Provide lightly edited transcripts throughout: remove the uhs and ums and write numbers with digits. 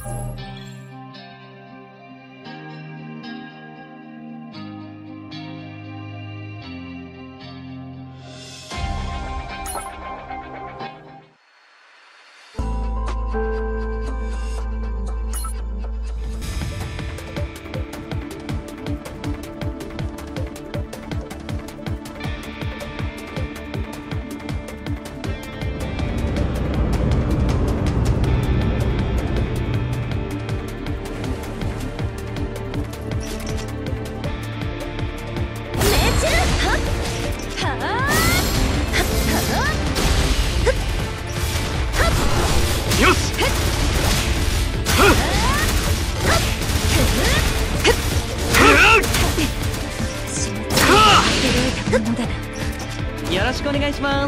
よろしくお願いします。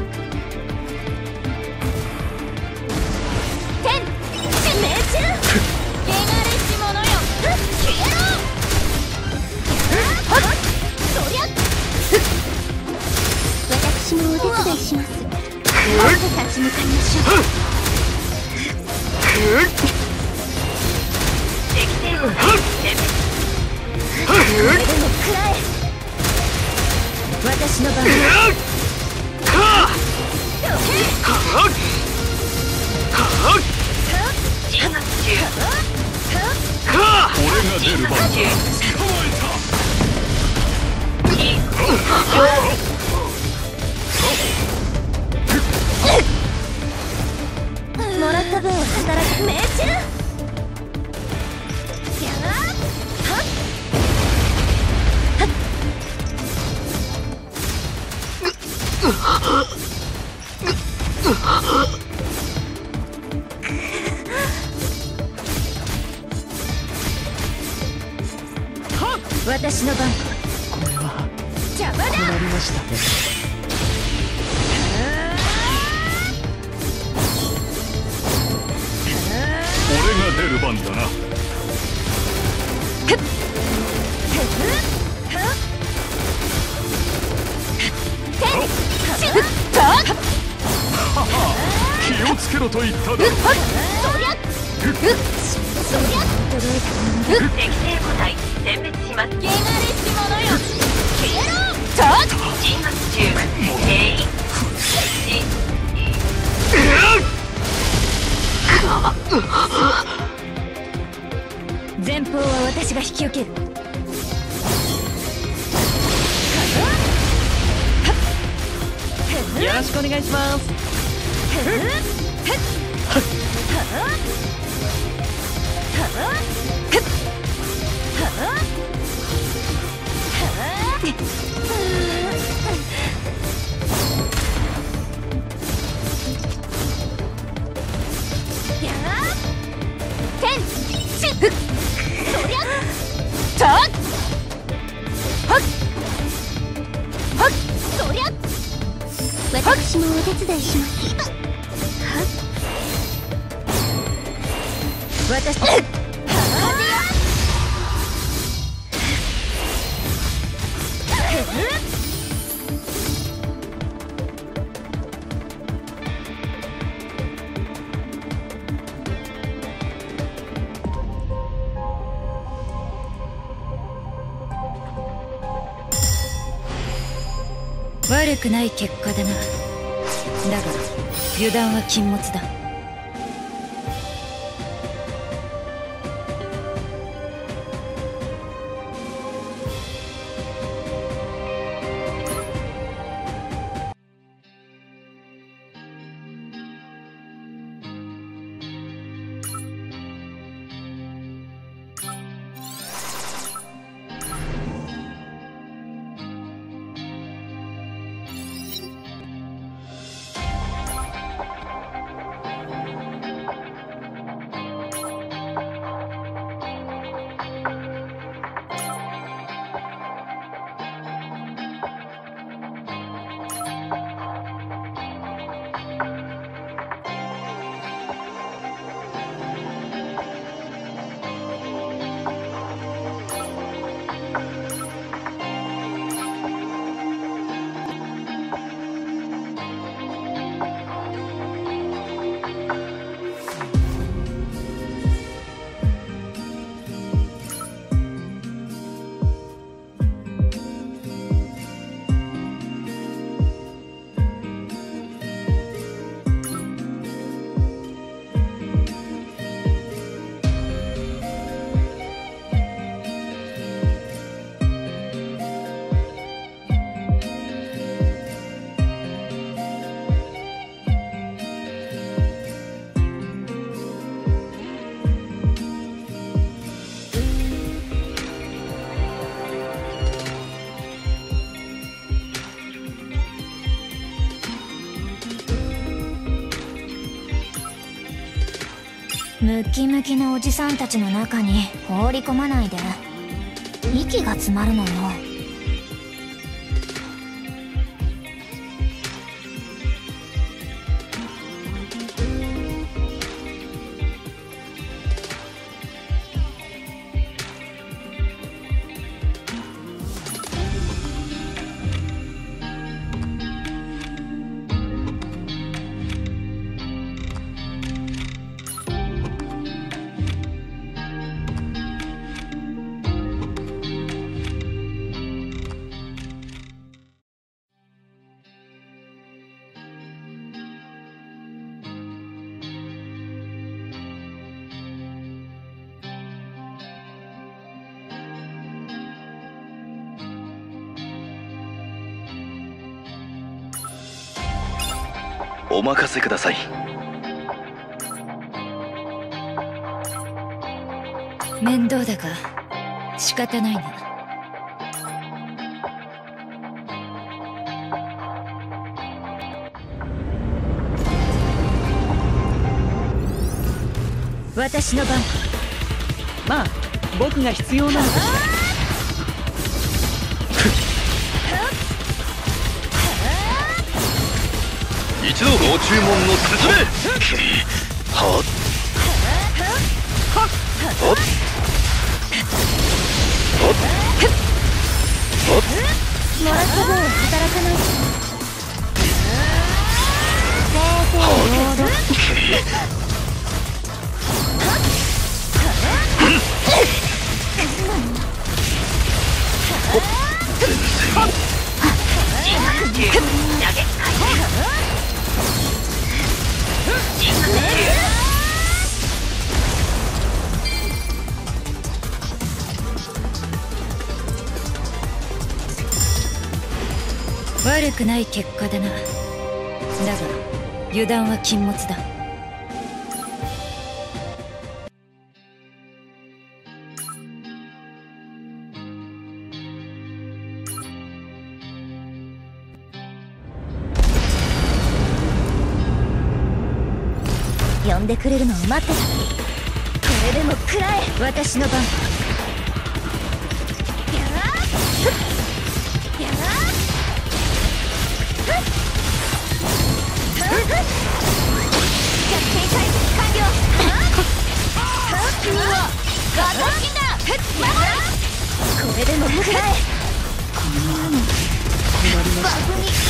天命中汚れし者よ消えろ。そりゃ私もお手伝いします。立ち向かいましょう。敵性をこれでも食らえ。私の番俺が出る番だ。 もらった分を働く命中。私の番。 これは邪魔だ。 困りましたね。 俺が出る番だな。気をつけろと言っただろ。そりゃ敵性個体殲滅します。 汚れし者よ消えろ。 鎮圧中。兵員前方は私が引き受ける。 よろしくお願いします。 私もお手伝いします。私悪くない結果だな。だが油断は禁物だ。 ムキムキのおじさんたちの中に放り込まないで。息が詰まるのよ。 お任せください。 面倒だが仕方ないな。私の番。 まあ僕が必要なのとして。 一度ご注文の進め。はっはっはっもらった分は働かないし。正々堂々。悪くない結果だな。だが油断は禁物だ。呼んでくれるのを待ってた。これでも食らえ。私の番。これでも食らえ。こんなのバグに。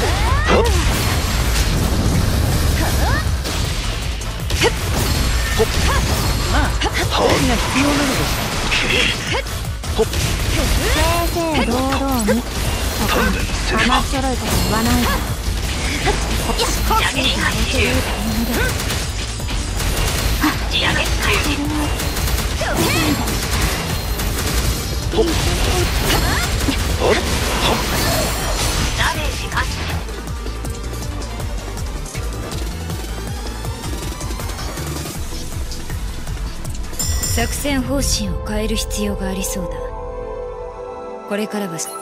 まあ僕が必要なのでした。 正々堂々にとか甘っちょろいこと言わないで。作戦方針を変える必要がありそうだ。これからは